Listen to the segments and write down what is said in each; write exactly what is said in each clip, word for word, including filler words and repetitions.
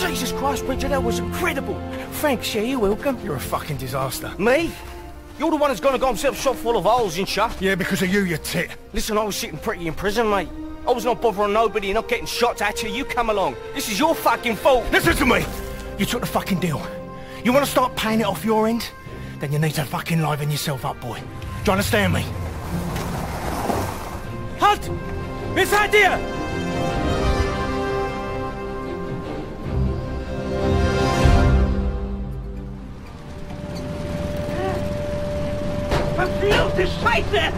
Jesus Christ, Richard, that was incredible. Thanks, yeah, you're welcome. You're a fucking disaster. Me? You're the one who's gonna got himself shot full of holes, ain't ya? Yeah, because of you, you tit. Listen, I was sitting pretty in prison, mate. I was not bothering nobody, not getting shots at you. You come along. This is your fucking fault. Listen to me! You took the fucking deal. You want to start paying it off your end? Then you need to fucking liven yourself up, boy. Do you understand me? Halt! Wer seid ihr? Verfluchte Scheiße!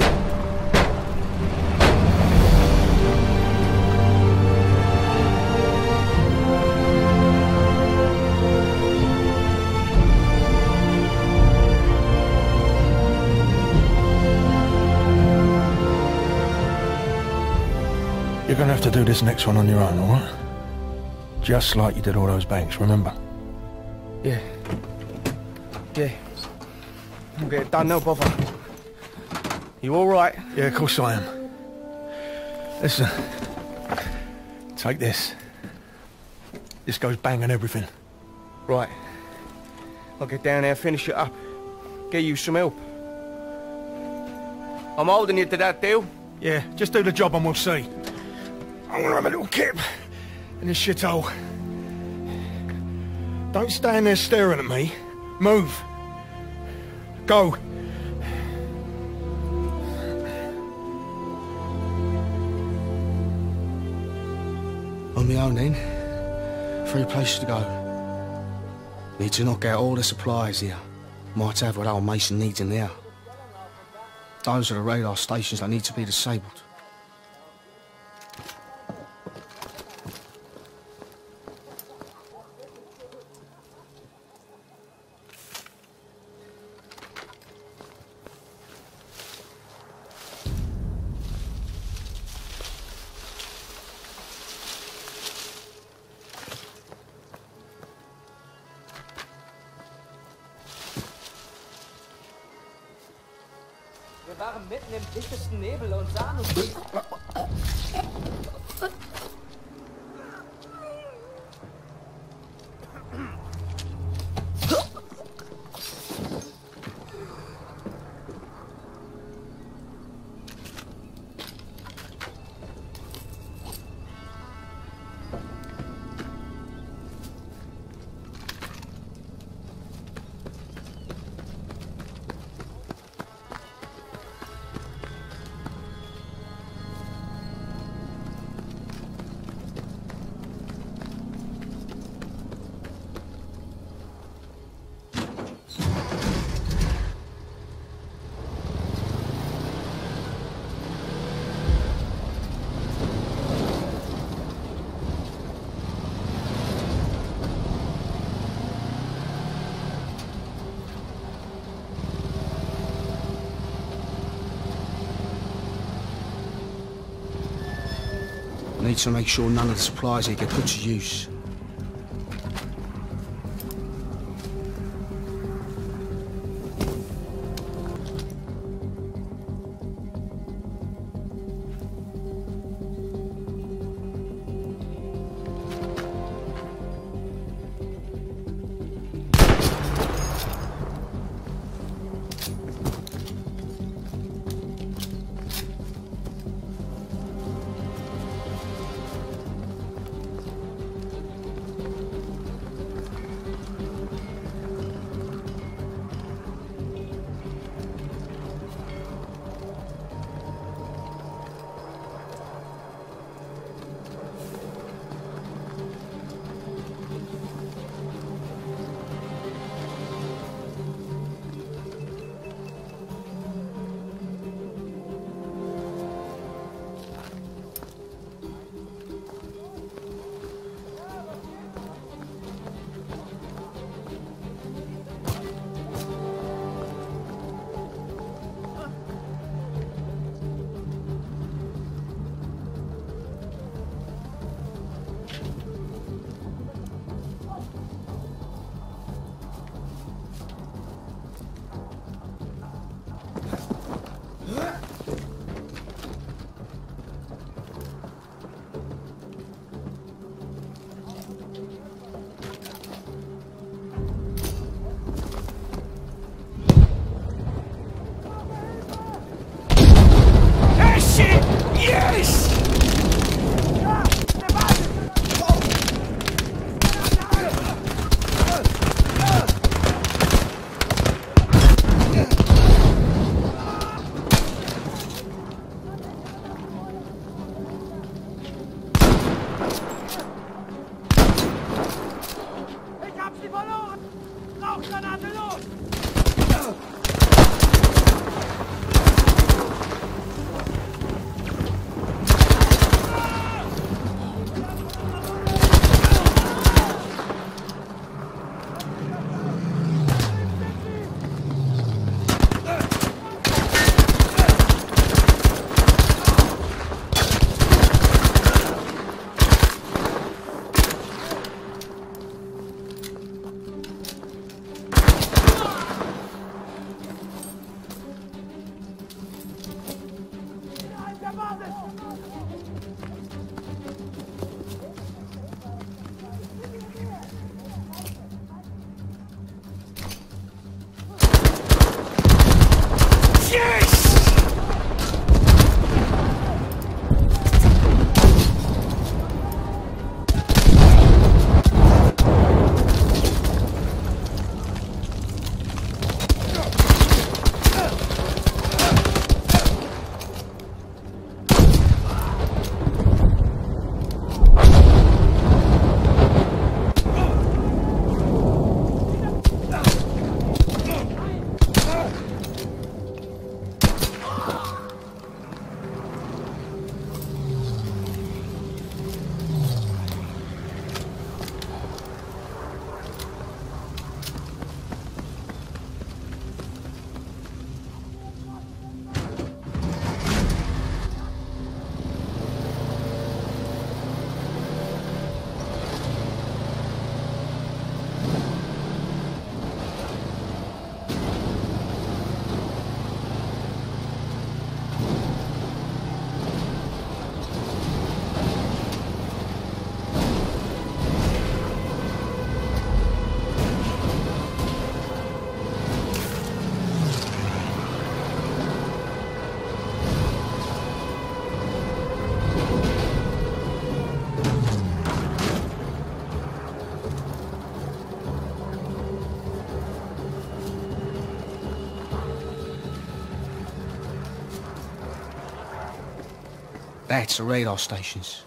You're gonna have to do this next one on your own, alright? Just like you did all those banks, remember? Yeah. Yeah. I'll get it done, no bother. You alright? Yeah, of course I am. Listen. Take this. This goes bang on everything. Right. I'll get down there, finish it up. Get you some help. I'm holding you to that deal. Yeah, just do the job and we'll see. I'm gonna have a little kip in this shithole. Don't stand there staring at me. Move. Go. On my own then. Three places to go. Need to knock out all the supplies here. Might have what old Mason needs in there. Those are the radar stations that need to be disabled. Wir waren mitten im dichtesten Nebel und sahen uns nicht. Need to make sure none of the supplies here get put to use. Yes! Ich hab sie verloren! Rauchgranate los! That's the radar stations.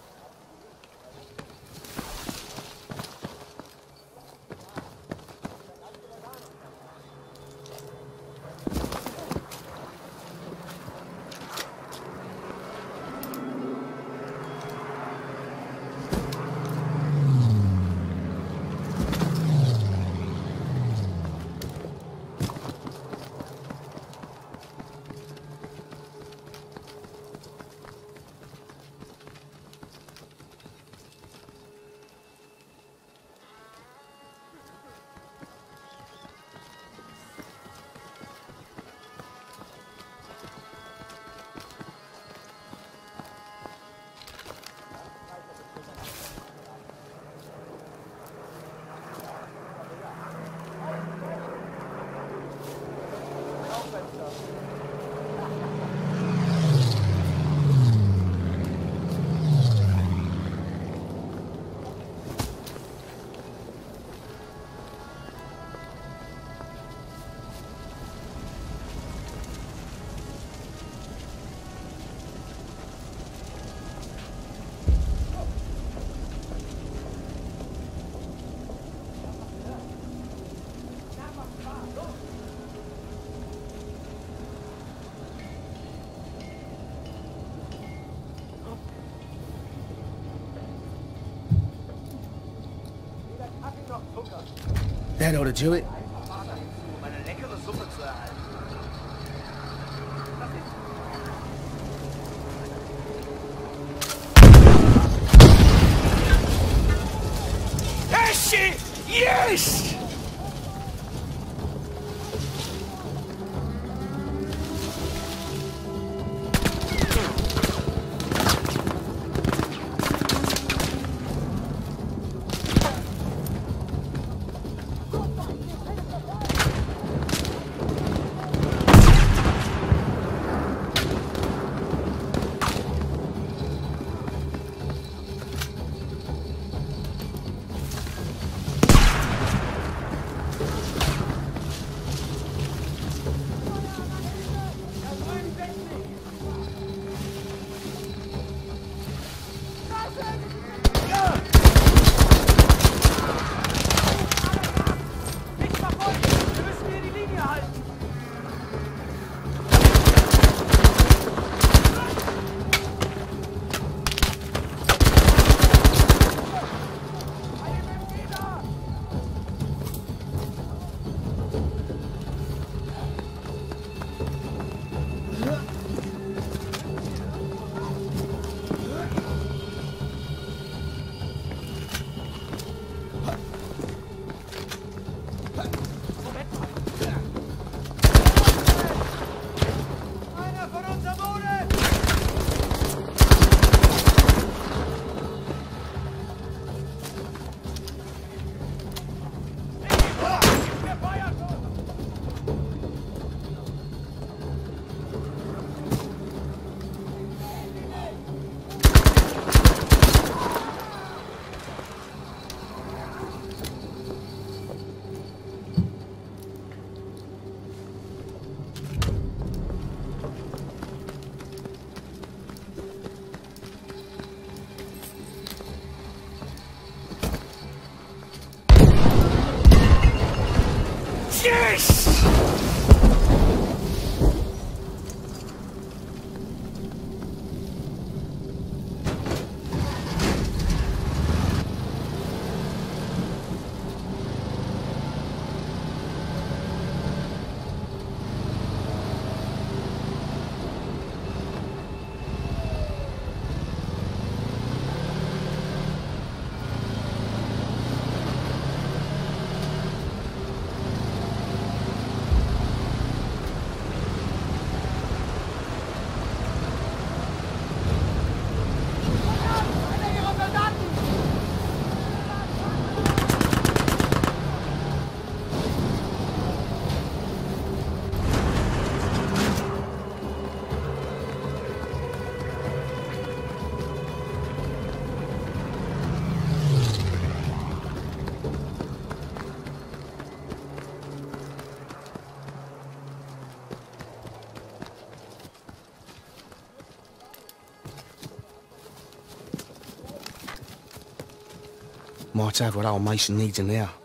That ought to do it. Meine leckere Suppe zu erhalten. That shit! Yes! Might have what old Mason needs in there.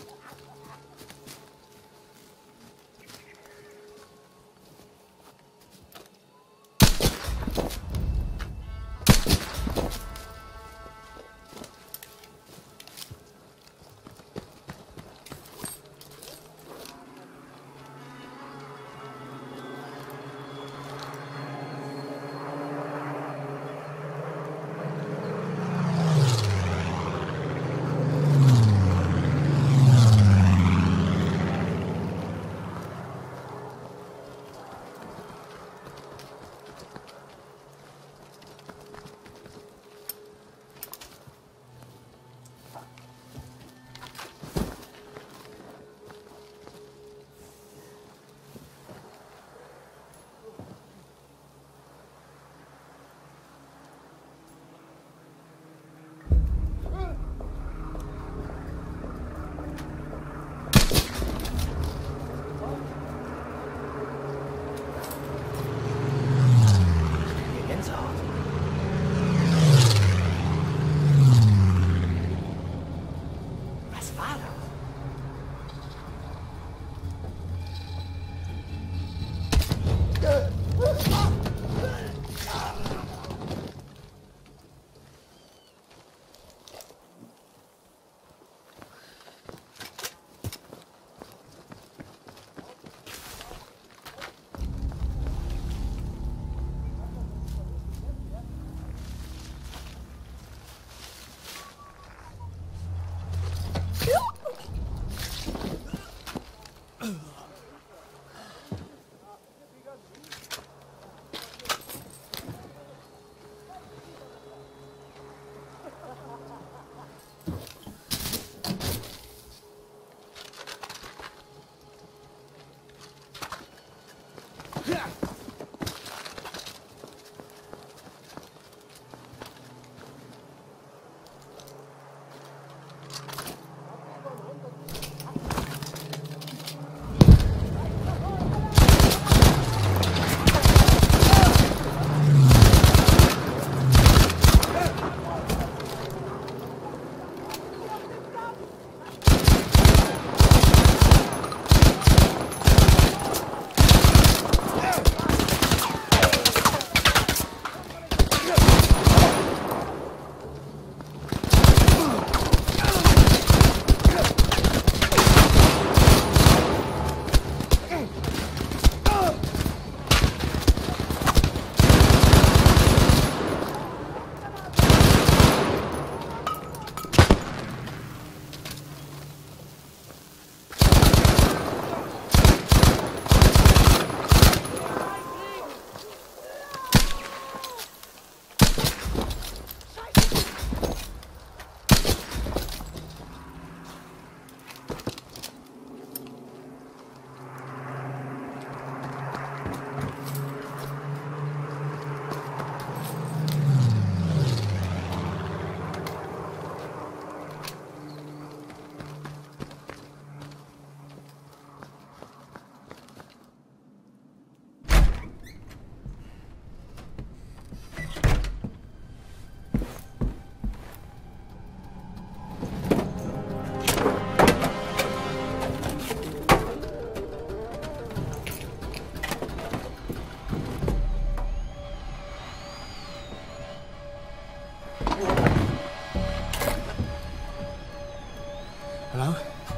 Hello?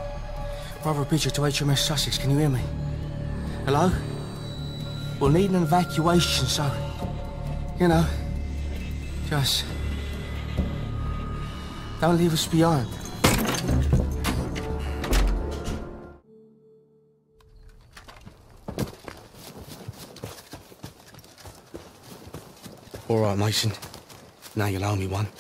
Brother Bridger to H M S Sussex, can you hear me? Hello? We'll need an evacuation, so... You know... Just... Don't leave us behind. All right, Mason. Now you'll owe me one.